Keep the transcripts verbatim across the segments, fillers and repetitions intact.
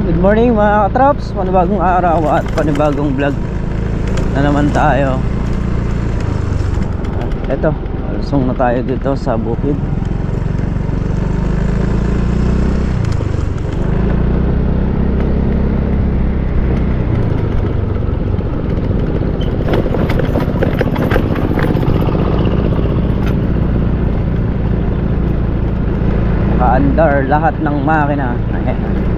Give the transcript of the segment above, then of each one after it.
Good morning mga katrops, panibagong araw at panibagong vlog na naman tayo. At eto, alusong na tayo dito sa bukid. Naka-under lahat ng makina. Ayan.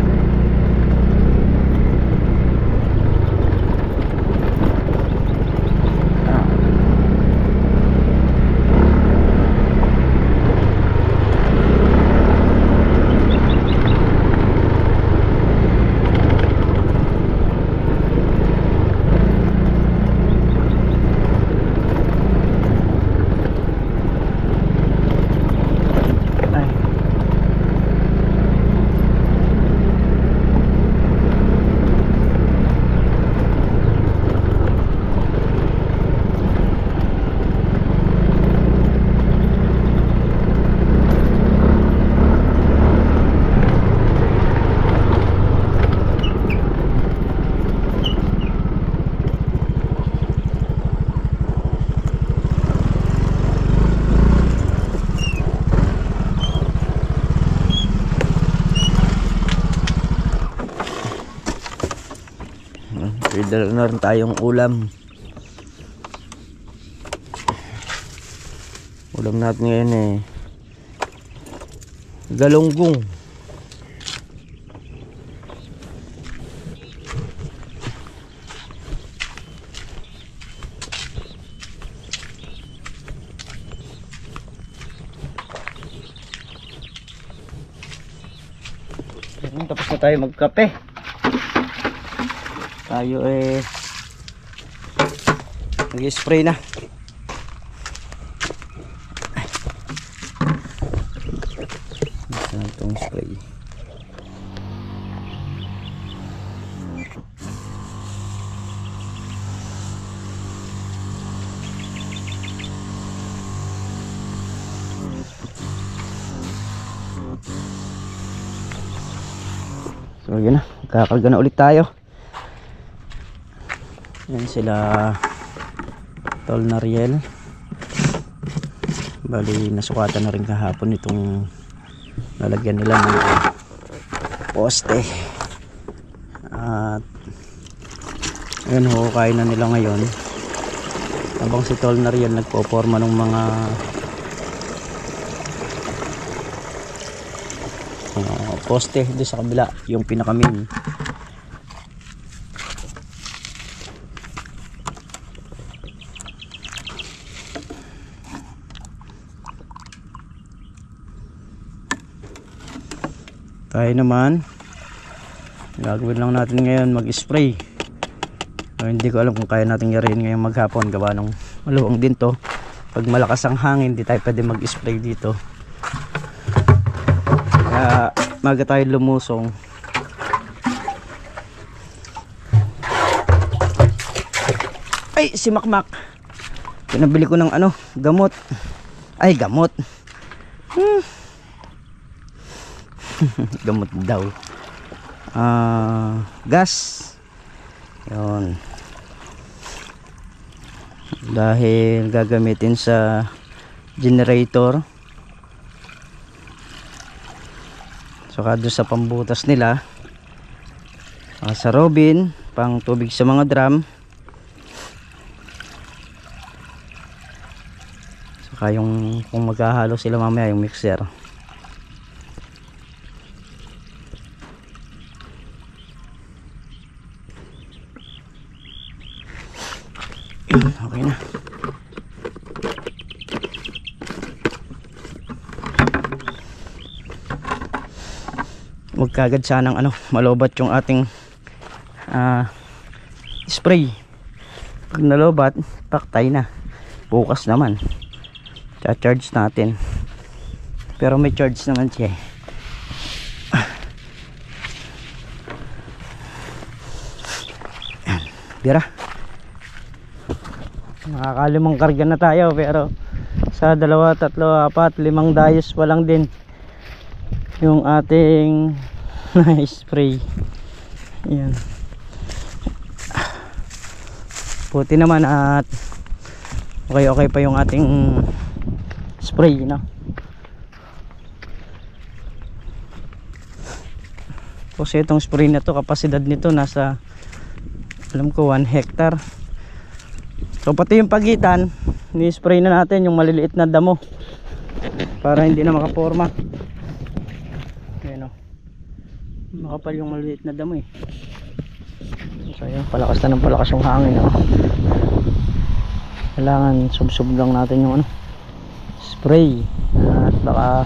Dala na rin tayong ulam. Ulam natin ngayon eh galunggong. Tapos na tayo magkape. Tayo eh nag-spray na. Saan itong spray? So yun na, kakarga na ulit tayo. Yan sila Tol Nariel. Bali nasukatan na rin kahapon itong lalagyan nila ng poste. At ayun, hukain na nila ngayon habang si Tol Nariel nagpo-forma ng mga uh, poste doon sa kabila, yung pinakamin. Tayo naman gagawin lang natin ngayon mag-spray. So, hindi ko alam kung kaya natin yarin ngayong maghapon, gawa ng maluwang din to. Pag malakas ang hangin hindi tayo pwede mag-spray dito, kaya maga tayo lumusong. Ay, si Makmak, pinabili ko ng ano, gamot. Ay, gamot hmm. Gamot daw, uh, gas yun, dahil gagamitin sa generator, saka doon sa pambutas nila, uh, sa robin pang tubig sa mga drum, saka yung kung maghahalo sila mamaya yung mixer. Okay na. Huwag kagad sanang ano, malobat yung ating uh, spray. Pag nalobat, paktay na. Bukas naman cha-charge natin, pero may charge naman siya. Bira, nakakalimang karga na tayo, pero sa dalawa, tatlo, apat, limang dayos pa lang din yung ating spray. Ayan. Puti naman at okay okay pa yung ating spray, no? Kasi itong spray na to, kapasidad nito nasa, alam ko, one hectare. So pati yung pagitan, ni-spray na natin yung maliliit na damo para hindi na makaporma. Ayan o, makapal yung maliliit na damo eh. So yun, palakas na ng palakas yung hangin, oh. Kailangan sub-sub lang natin yung ano, spray, at baka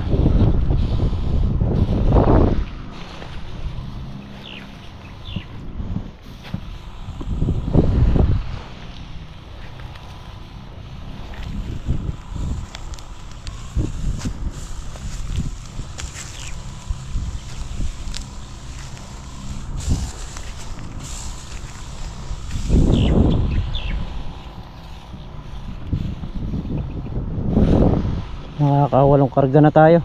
nakakawalong karga na tayo.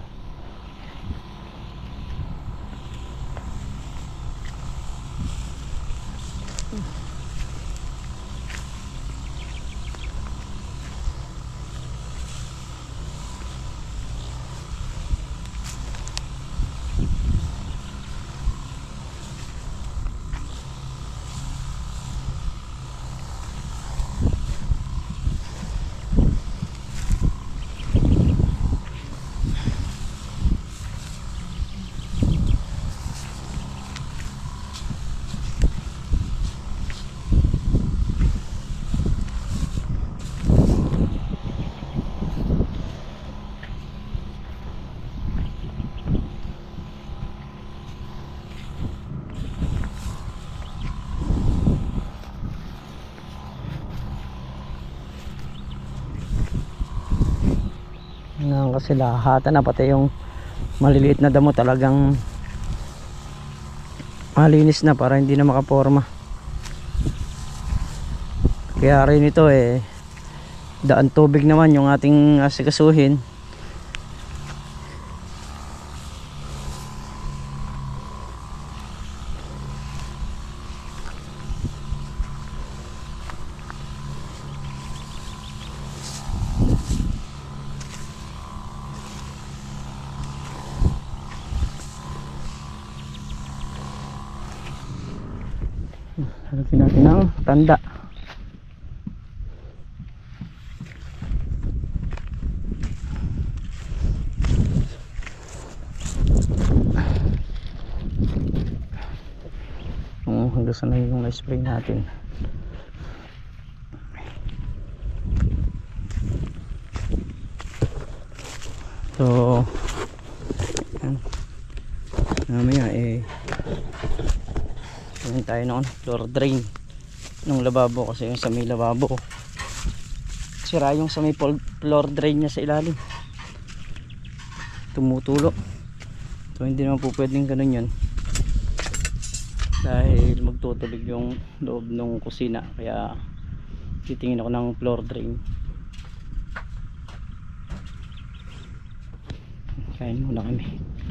Yan, kasi lahatan na, pati yung maliliit na damo talagang malinis na para hindi na makaporma. Kaya rin ito eh, daan tubig naman yung ating asikasuhin. Halagyan natin ng tanda. Oh, hanggang saan na yung na-spray natin. So yan, mamaya eh yan tayo ng floor drain ng lababo, kasi yung sa may lababo sira yung sa may floor drain niya sa ilalim, tumutulo. So hindi naman po pwedeng ganun yun, dahil magtutulog yung loob ng kusina. Kaya titingin ako ng floor drain. Kain muna kami.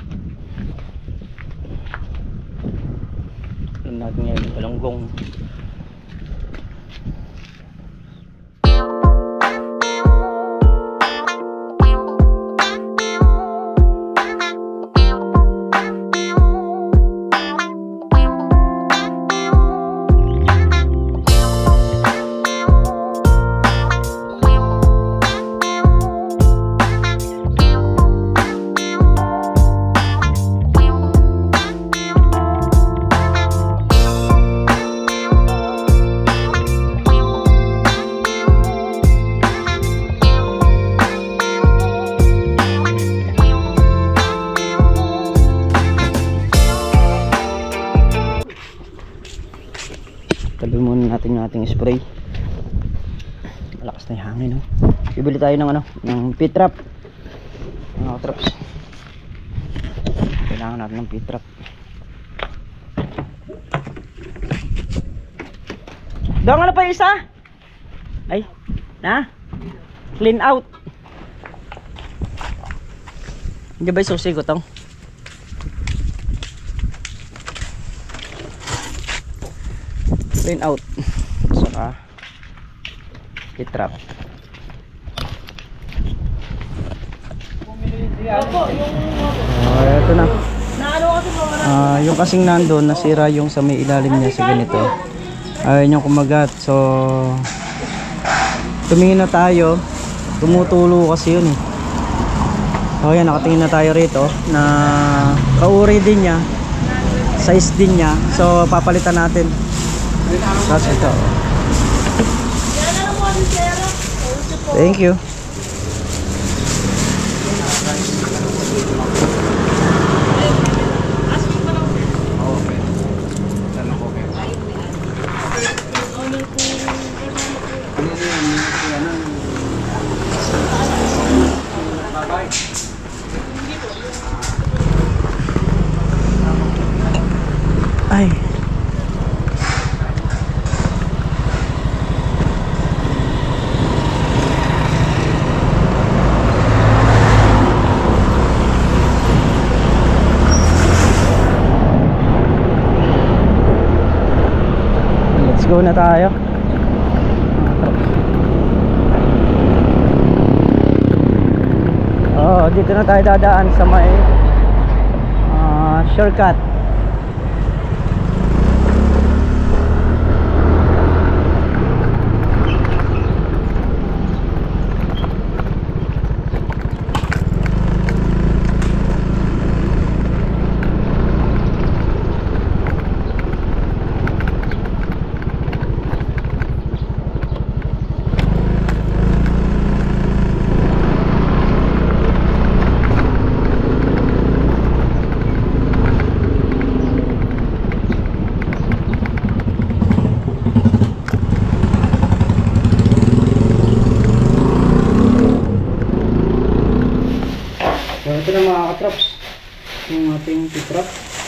Alam natin ngayon yung balanggong. Tabi muna natin yung ating spray. Malakas na yung hangin, no? Bibili tayo ng ano, ng pit trap, mga traps. Kailangan natin ng pit trap. Doon ano pa isa? Ay, na? Clean out. Hindi ba yung susi ko tong? clean out saka i-trap. Oh, eto na. Ah, yung kasing nandun nasira yung sa may ilalim niya sa ganito. Ayaw niyang kumagat. So tumingin na tayo. Tumutulo kasi yun eh. So yan, nakatingin na tayo rito na kauri din niya, size din niya. So papalitan natin. Tapos ito. Thank you. Ay. Let's go na tayo. Oh, dito na tayo dadaan sa may uh, shortcut. Ito na mga katraps, yung ating pitrap.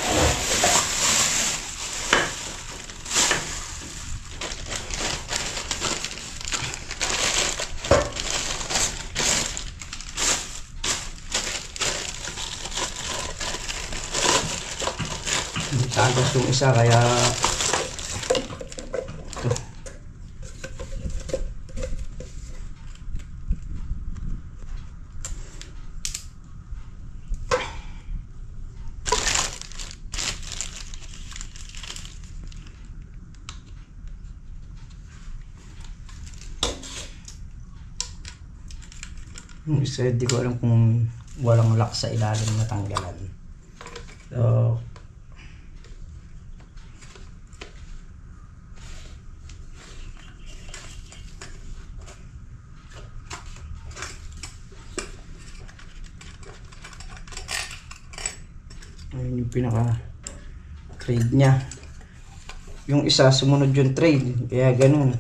Tagas yung isa kaya ito. Yung isa, di ko alam kung walang lock sa ilalim na tanggalan. So, ayun yung pinaka trade nya. Yung isa, sumunod yung trade. Kaya ganun.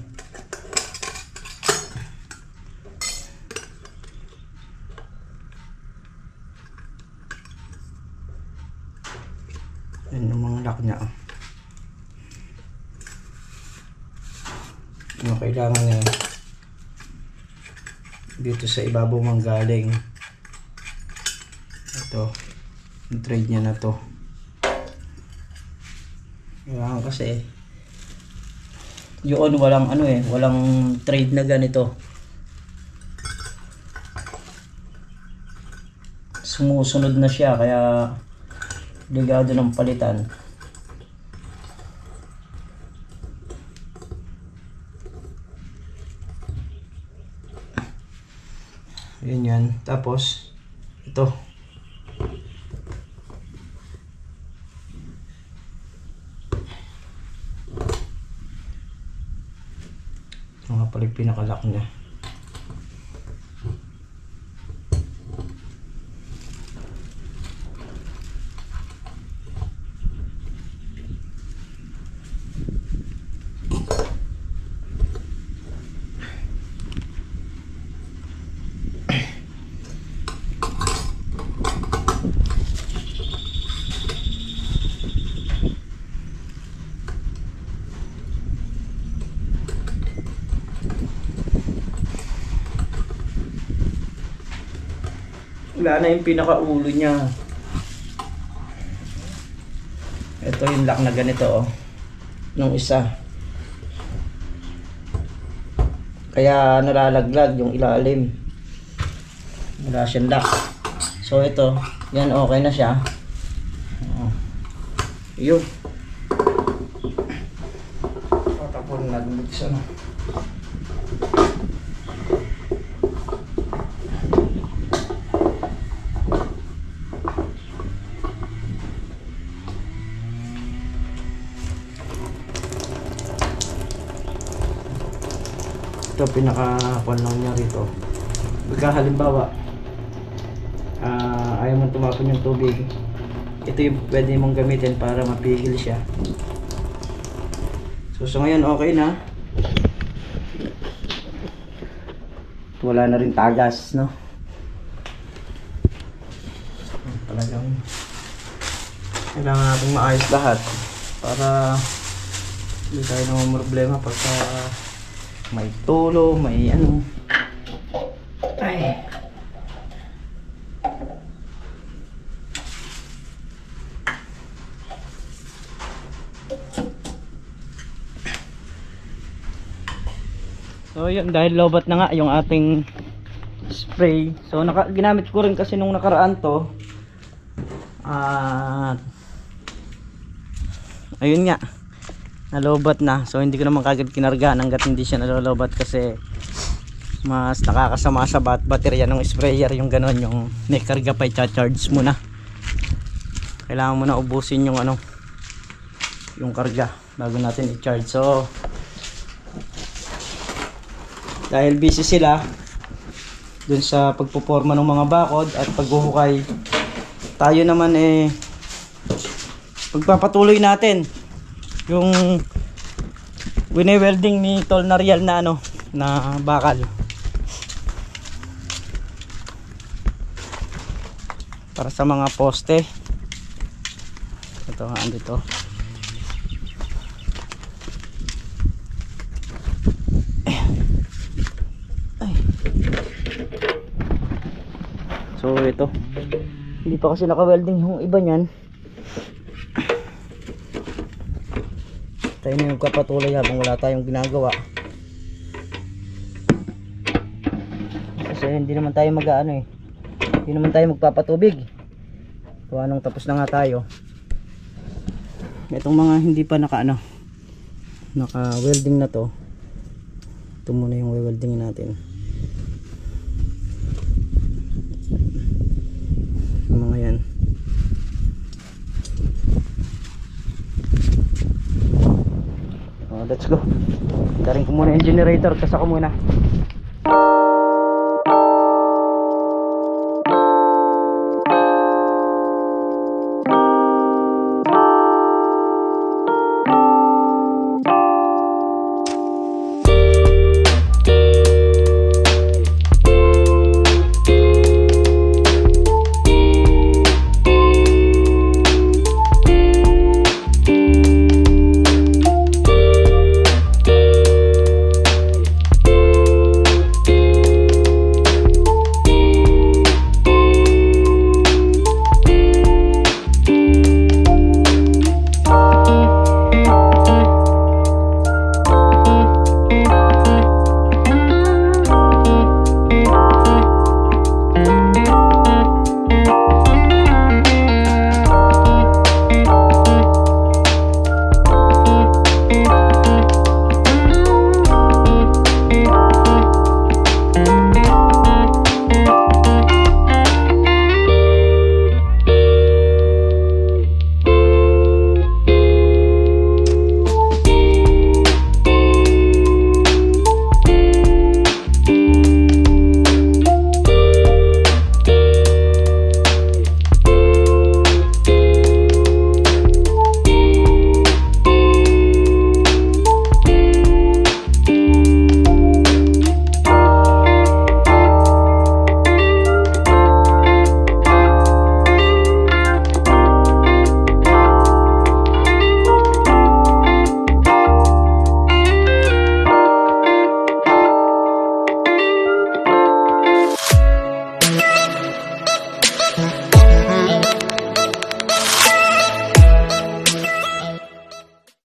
Yan yung mga lock nya. Yung kailangan niya dito sa ibabaw manggaling. Ito yung trade nya na to. Kailangan kasi yun, walang ano eh, walang trade na ganito. Sumusunod na siya kaya ligado ng palitan. Yun yan. Tapos ito. Ito nga pala yung pinakalock niya. Wala na yung pinakaulo niya. Ito yung lock na ganito oh. Nung isa. Kaya nalalaglag yung ilalim. Wala siyang lock. So ito, yan okay na siya. Oh. Yun. Patapon na dito sa no. Ito pinaka-kwan lang niya rito. Pagka halimbawa uh, ayaw mong tumapon yung tubig, ito yung pwede mong gamitin para mapigil siya. So so ngayon okay na. Wala na rin tagas, no? Talagang kailangan natin maayos lahat para hindi tayo naman problema pagka may tulo, may ano. Ay. So yun, dahil lobat na nga yung ating spray. So naka, ginamit ko rin kasi nung nakaraan to. At uh, ayun nga, nalobat na. So hindi ko naman kagad kinargahan hanggat hindi siya nalolobat kasi mas nakakasama sa bat baterya ng sprayer yung ganon, yung may karga pa i-charge mo na. Kailangan mo na ubusin yung ano, yung karga bago natin i-charge. So dahil busy sila dun sa pagpoporma ng mga bakod at paghuhukay, tayo naman eh pagpapatuloy natin yung wine-welding ni Tol Nariel na ano, na bakal para sa mga poste. Ito nga, andito. Ay. So ito, hindi pa kasi naka-welding yung iba niyan. Tayo na yung kapatuloy habang wala tayong ginagawa. Kasi hindi naman tayo mag-ano eh. Hindi naman tayo magpapatubig. Kung anong tapos na nga tayo. Itong mga hindi pa naka ano, naka welding na to, ito muna yung welding natin. Yung mga yan. Oh, let's go. Tarin ko muna yung generator, kasi ako muna.